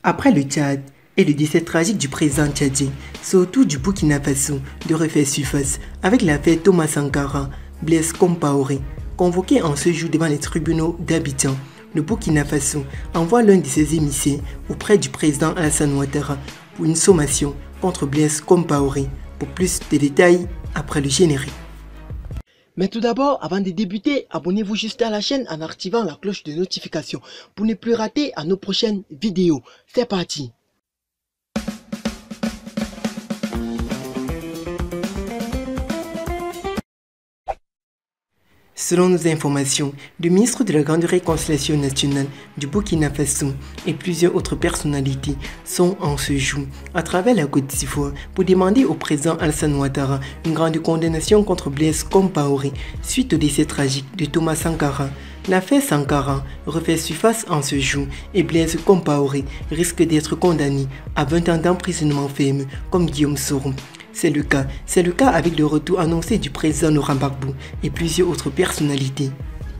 Après le Tchad et le décès tragique du président tchadien, c'est au tour du Burkina Faso de refaire surface avec l'affaire Thomas Sankara, Blaise Compaoré. Convoqué en ce jour devant les tribunaux d'Abidjan, le Burkina Faso envoie l'un de ses émissaires auprès du président Alassane Ouattara pour une sommation contre Blaise Compaoré. Pour plus de détails, après le générique. Mais tout d'abord, avant de débuter, abonnez-vous juste à la chaîne en activant la cloche de notification pour ne plus rater à nos prochaines vidéos. C'est parti! Selon nos informations, le ministre de la Grande Réconciliation nationale du Burkina Faso et plusieurs autres personnalités sont en ce jour à travers la Côte d'Ivoire pour demander au président Alassane Ouattara une grande condamnation contre Blaise Compaoré suite au décès tragique de Thomas Sankara. L'affaire Sankara refait surface en ce jour et Blaise Compaoré risque d'être condamné à 20 ans d'emprisonnement ferme comme Guillaume Soro. C'est le cas avec le retour annoncé du président Laurent Gbagbo et plusieurs autres personnalités.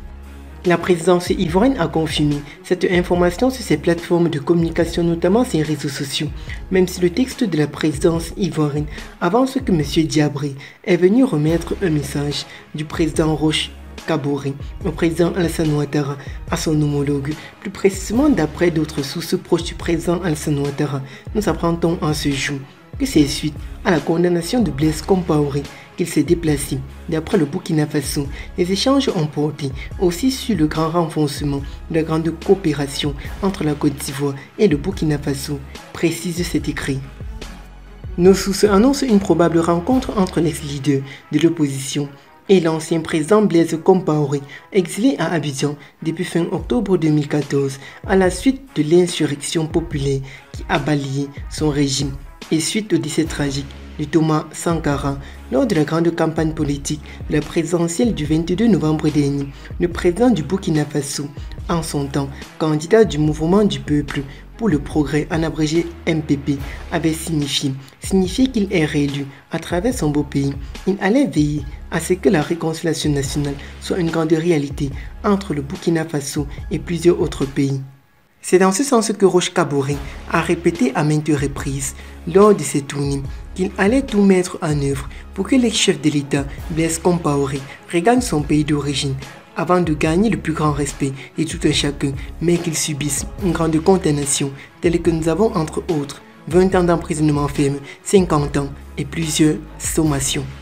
La présidence ivoirienne a confirmé cette information sur ses plateformes de communication, notamment ses réseaux sociaux, même si le texte de la présidence ivoirienne avance que M. Diabré est venu remettre un message du président Roch Kaboré au président Alassane Ouattara à son homologue. Plus précisément, d'après d'autres sources proches du président Alassane Ouattara, nous apprendons en ce jour que c'est suite à la condamnation de Blaise Compaoré qu'il s'est déplacé. D'après le Burkina Faso, les échanges ont porté aussi sur le grand renforcement de la grande coopération entre la Côte d'Ivoire et le Burkina Faso, précise cet écrit. Nos sources annoncent une probable rencontre entre l'ex-leader de l'opposition et l'ancien président Blaise Compaoré, exilé à Abidjan depuis fin octobre 2014 à la suite de l'insurrection populaire qui a balayé son régime et suite au décès tragique de Thomas Sankara. Lors de la grande campagne politique de la présidentielle du 22 novembre dernier, le président du Burkina Faso, en son temps candidat du mouvement du peuple pour le progrès, en abrégé MPP, avait signifié qu'il est réélu à travers son beau pays. Il allait veiller à ce que la réconciliation nationale soit une grande réalité entre le Burkina Faso et plusieurs autres pays. C'est dans ce sens que Roch Kaboré a répété à maintes reprises lors de ses tournées qu'il allait tout mettre en œuvre pour que l'ex-chef de l'État, Blaise Compaoré, regagne son pays d'origine avant de gagner le plus grand respect et tout un chacun, mais qu'il subisse une grande condamnation telle que nous avons entre autres 20 ans d'emprisonnement ferme, 50 ans et plusieurs sommations.